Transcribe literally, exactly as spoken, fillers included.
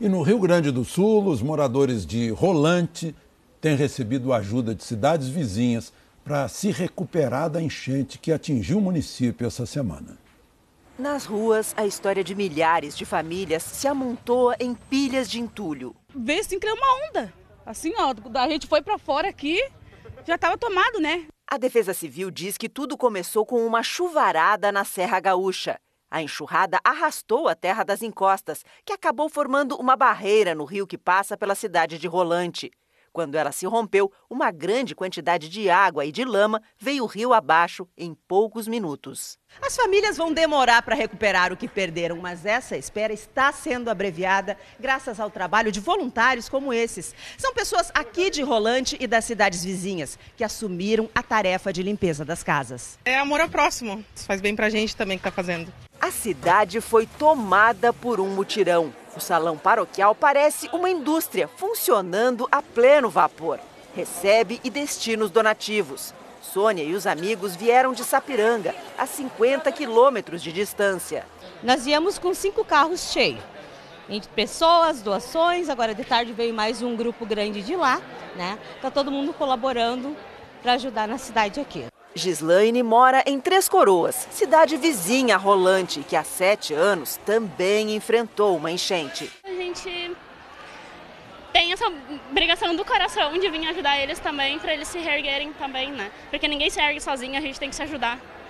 E no Rio Grande do Sul, os moradores de Rolante têm recebido ajuda de cidades vizinhas para se recuperar da enchente que atingiu o município essa semana. Nas ruas, a história de milhares de famílias se amontoa em pilhas de entulho. Vê assim que é uma onda. Assim, ó, a gente foi para fora aqui, já estava tomado, né? A Defesa Civil diz que tudo começou com uma chuvarada na Serra Gaúcha. A enxurrada arrastou a terra das encostas, que acabou formando uma barreira no rio que passa pela cidade de Rolante. Quando ela se rompeu, uma grande quantidade de água e de lama veio o rio abaixo em poucos minutos. As famílias vão demorar para recuperar o que perderam, mas essa espera está sendo abreviada graças ao trabalho de voluntários como esses. São pessoas aqui de Rolante e das cidades vizinhas que assumiram a tarefa de limpeza das casas. É amor ao próximo, isso faz bem pra gente também que está fazendo. A cidade foi tomada por um mutirão. O salão paroquial parece uma indústria funcionando a pleno vapor. Recebe e destina os donativos. Sônia e os amigos vieram de Sapiranga, a cinquenta quilômetros de distância. Nós viemos com cinco carros cheios. Entre pessoas, doações, agora de tarde veio mais um grupo grande de lá, né? Tá todo mundo colaborando para ajudar na cidade aqui. Gislaine mora em Três Coroas, cidade vizinha a Rolante, que há sete anos também enfrentou uma enchente. A gente tem essa obrigação do coração de vir ajudar eles também, para eles se reerguerem também, né? Porque ninguém se ergue sozinho, a gente tem que se ajudar.